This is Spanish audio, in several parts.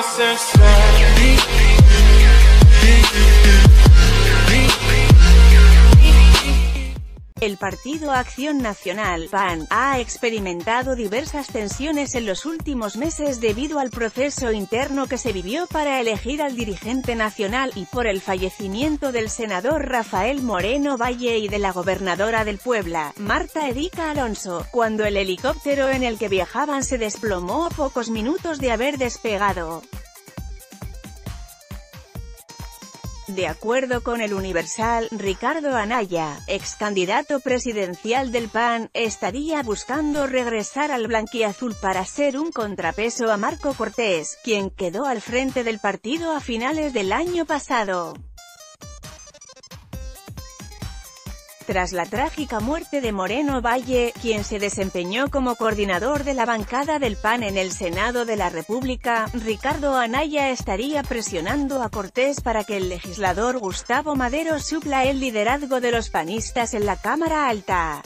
El Partido Acción Nacional, PAN, ha experimentado diversas tensiones en los últimos meses debido al proceso interno que se vivió para elegir al dirigente nacional y por el fallecimiento del senador Rafael Moreno Valle y de la gobernadora del Puebla, Marta Erika Alonso, cuando el helicóptero en el que viajaban se desplomó a pocos minutos de haber despegado. De acuerdo con El Universal, Ricardo Anaya, ex candidato presidencial del PAN, estaría buscando regresar al blanquiazul para ser un contrapeso a Marco Cortés, quien quedó al frente del partido a finales del año pasado. Tras la trágica muerte de Moreno Valle, quien se desempeñó como coordinador de la bancada del PAN en el Senado de la República, Ricardo Anaya estaría presionando a Cortés para que el legislador Gustavo Madero supla el liderazgo de los panistas en la Cámara Alta.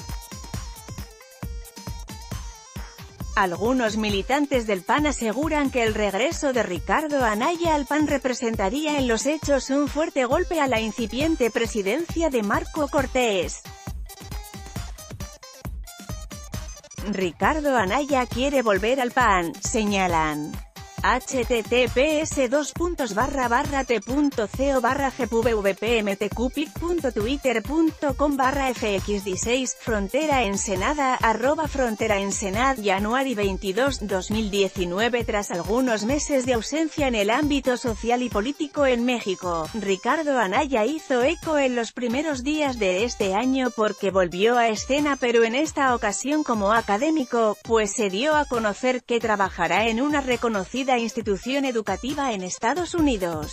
Algunos militantes del PAN aseguran que el regreso de Ricardo Anaya al PAN representaría en los hechos un fuerte golpe a la incipiente presidencia de Marco Cortés. Ricardo Anaya quiere volver al PAN, señalan. https://t.co/gpvpmtqpic.twitter.com/fxd6 Frontera Ensenada @fronteraensenad January 22, 2019. Tras algunos meses de ausencia en el ámbito social y político en México, Ricardo Anaya hizo eco en los primeros días de este año porque volvió a escena, pero en esta ocasión como académico, pues se dio a conocer que trabajará en una reconocida institución educativa en Estados Unidos.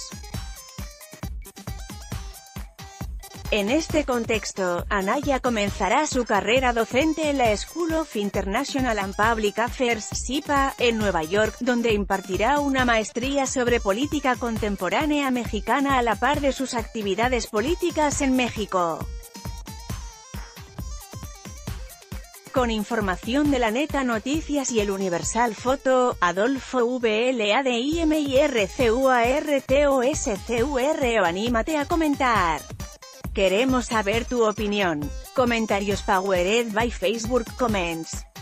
En este contexto, Anaya comenzará su carrera docente en la School of International and Public Affairs, SIPA, en Nueva York, donde impartirá una maestría sobre política contemporánea mexicana a la par de sus actividades políticas en México. Con información de La Neta Noticias y El Universal. Foto, Adolfo VLADIMIRCUARTOSCURO. Anímate a comentar. Queremos saber tu opinión. Comentarios powered by Facebook Comments.